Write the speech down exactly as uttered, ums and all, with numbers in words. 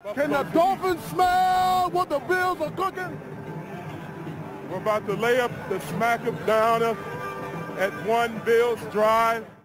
Can the Dolphins smell what the Bills are cooking? We're about to lay up the smack of down at one Bills drive.